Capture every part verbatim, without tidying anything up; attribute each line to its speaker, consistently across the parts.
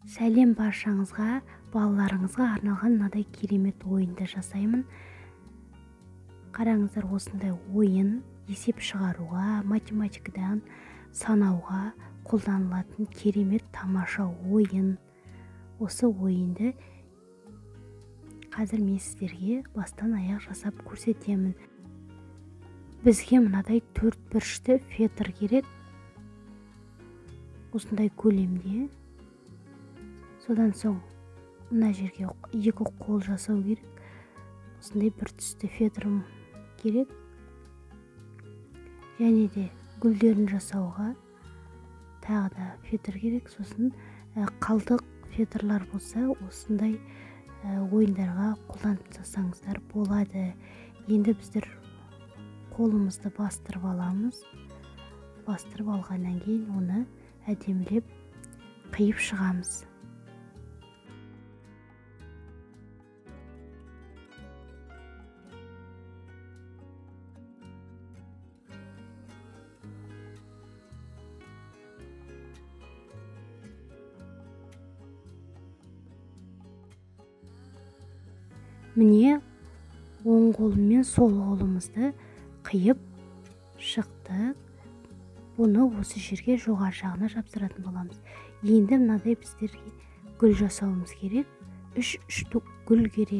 Speaker 1: Сәлем баршаңызға, балаларыңызға арналған мынадай керемет ойынды жасаймын. Қараңыздар, осындай ойын есеп шығаруға, математикадан санауға қолданылатын керемет тамаша ойын. Осы ойынды қазір мен сіздерге бастан аяқ жасап көрсетемін. Бізге мынадай төрт бұрышты фетр керек. Осындай көлемде. Содан соң мына жерге екі қол жасау керек. Осындай бір түсті фетрім керек. Және де гүлдерін жасауға тағы да фетр керек. Сосын қалдық фетрлар болса, осындай ойындарға қолданып жасаңыздар болады. Енді біздер қолымызды бастырып аламыз. Бастырып алғаннан кейін оны әдемілеп қиып шығамыз. Міне, оң қолымен сол қолымызды қиып шықтық. Бұны осы жерге жоғары жағына жапсыратын боламыз. Енді мынадай біздерге гүл жасауымыз керек. Үш штук гүл керек.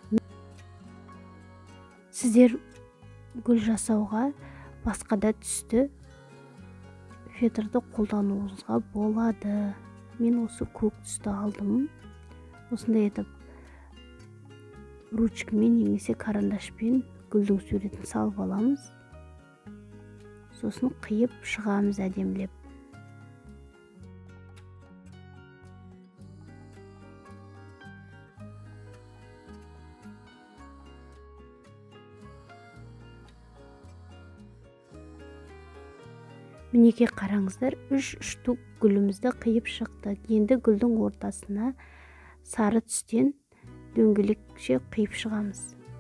Speaker 1: Сіздер гүл жасауға басқа да түсті фетрді қолдануыңызға болады. Мен осы көк түсті алдым. Осындай етіп ручкамен немесе карандашпен гүлдің суретін салып аламыз. Сосын қиып шығамыз әдемілеп. Мінеке қараңыздар, үш штук гүлімізді қиып шықтық. Енді гүлдің ортасына сары түстен дөңгелекше қиып шығамыз.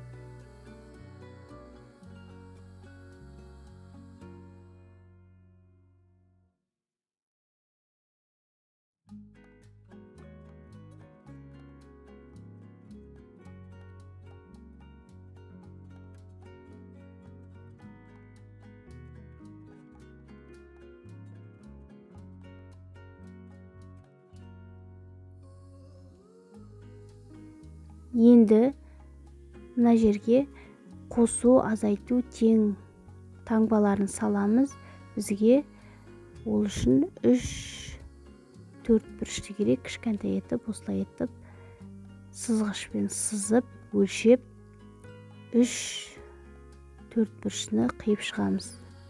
Speaker 1: Енді мына жерге қосу, азайту, тең таңбаларын саламыз. Бізге ол үшін үш төрт бұрышты керек. Кішкентай етіп, осылай етіп, сызғышпен сызып, өлшеп, үш төрт бұрышны қиып шығамыз.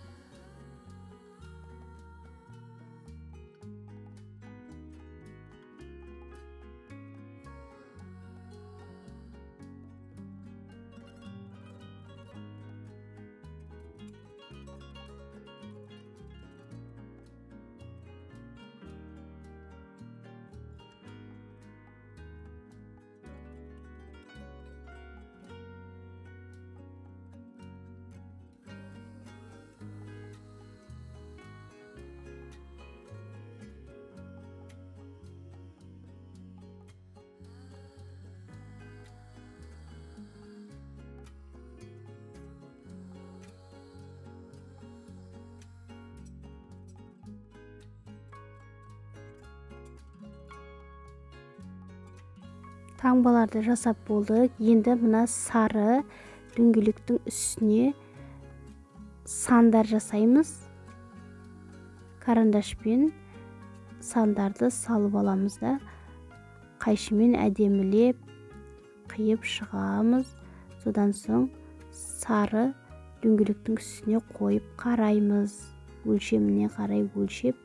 Speaker 1: Таңбаларды жасап болдық. Енді мына сары дөңгелектің үстіне сандар жасаймыз. Карандашпен сандарды салып аламыз да қайшымен әдемілеп қиып шығамыз. Содан соң сары дөңгелектің үстіне қойып қараймыз. Өлшеміне қарай өлшеп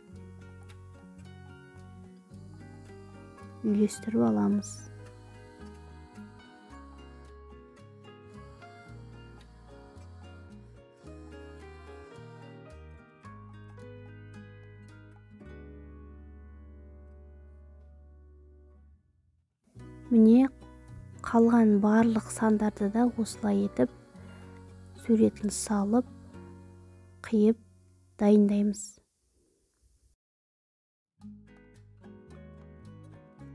Speaker 1: үйлестіріп аламыз. Міне қалған барлық сандарды да осылай етіп суретін салып қиып дайындаймыз.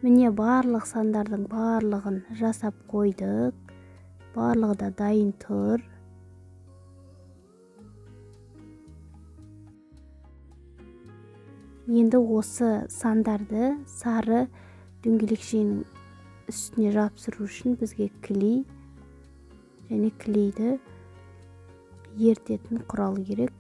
Speaker 1: Міне барлық сандардың барлығын жасап қойдық. Барлығы да дайын тұр. Енді осы сандарды сары дөңгелекшенің үстіне жапсыру үшін бізге клей және клейді ерітетін құрал керек.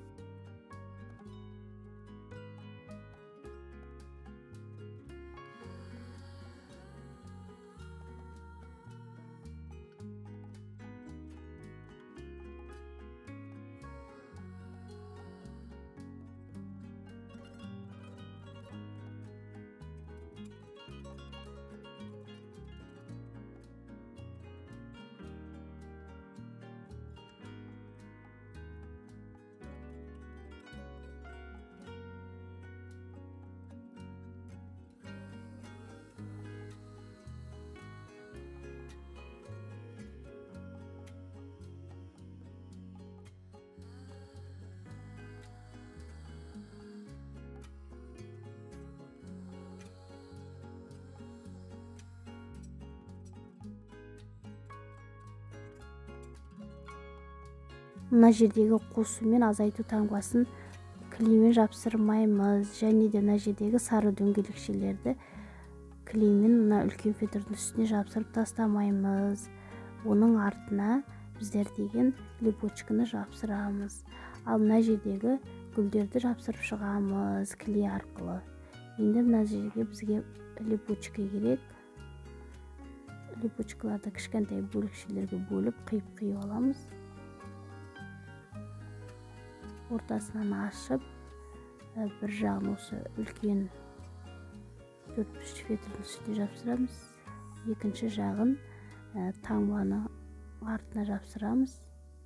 Speaker 1: Мына жердегі қосу мен азайту таңбасын клеймен жапсырмаймыз, және де мына жердегі сары дөңгелекшелерді клеймен мына үлкен фильтрдің үстіне жапсырып тастамаймыз. Оның артына біздер деген липучканы жапсырамыз. Ал мына жердегі гүлдерді жапсырып шығамыз клей арқылы. Енді мына жерге бізге липучка керек. Липучкаларды кішкентай бөлікшелерге бөліп қиып-қиып аламыз. Ортасынан ашып, бір жағын осы үлкен төртбұрыш фильтрдің үстіне жапсырамыз. Екінші жағын таңбаны артына жапсырамыз.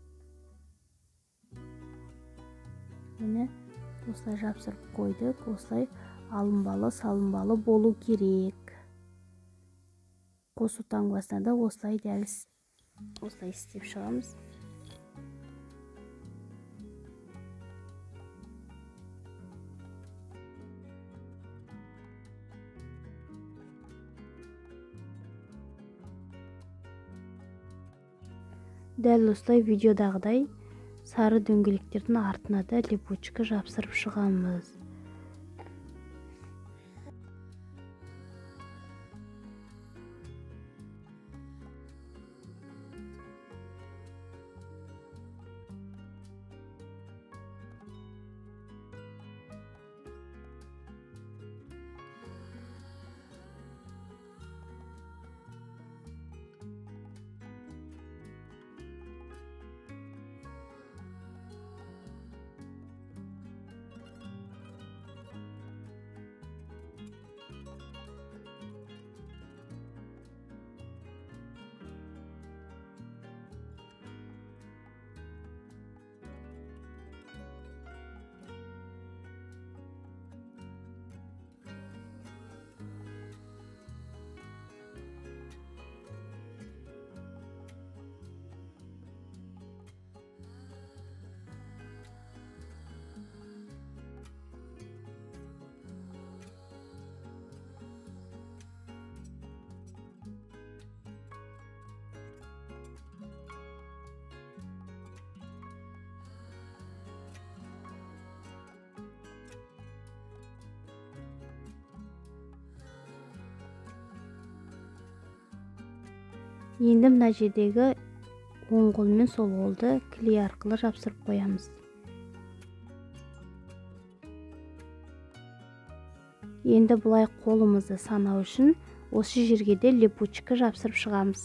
Speaker 1: Міне осылай жапсырып қойдық. Осылай алынбалы, салынбалы болу керек. Қосу таңбасына да осылай дәл осылай істеп шығамыз. Дәл осылай видеодағыдай сары дөңгелектердің артына да липучка жапсырып шығамыз. Енді мына жердегі оң қол мен сол қолды клей арқылы жапсырып қоямыз. Енді бұлай қолымызды санау үшін осы жерге де липучка жапсырып шығамыз.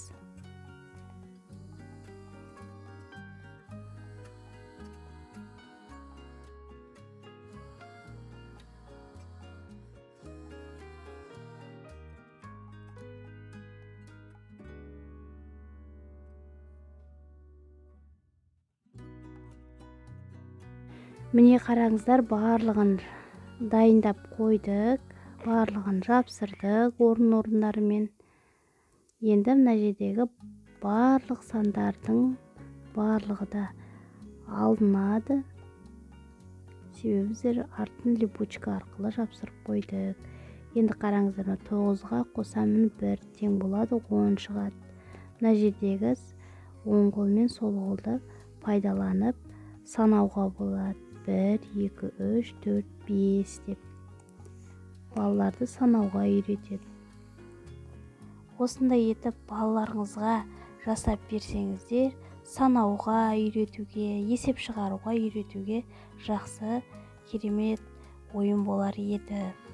Speaker 1: Міне қараңыздар, барлығын дайындап қойдық, барлығын жапсырдық орын-орындарымен. Енді мына жердегі барлық сандардың барлығы да алынады. Себебі біздер артын липучка арқылы жапсырып қойдық. Енді қараңыздар, тоғызға қосамын бір тең болады он шығады. Мына жердегі оң қол мен сол қолды пайдаланып санауға болады. бір, екі, үш, төрт, бес деп балаларды санауға үйретеді. Осындай етіп балаларыңызға жасап берсеңіздер, санауға үйретуге, есеп шығаруға үйретуге жақсы керемет ойын болар еді.